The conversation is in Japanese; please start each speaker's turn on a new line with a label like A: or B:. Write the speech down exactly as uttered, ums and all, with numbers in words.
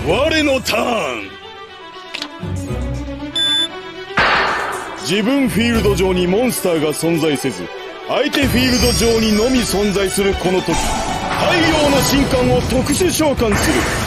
A: 我のターン。自分フィールド上にモンスターが存在せず、相手フィールド上にのみ存在するこの時、太陽の神官を特殊召喚する。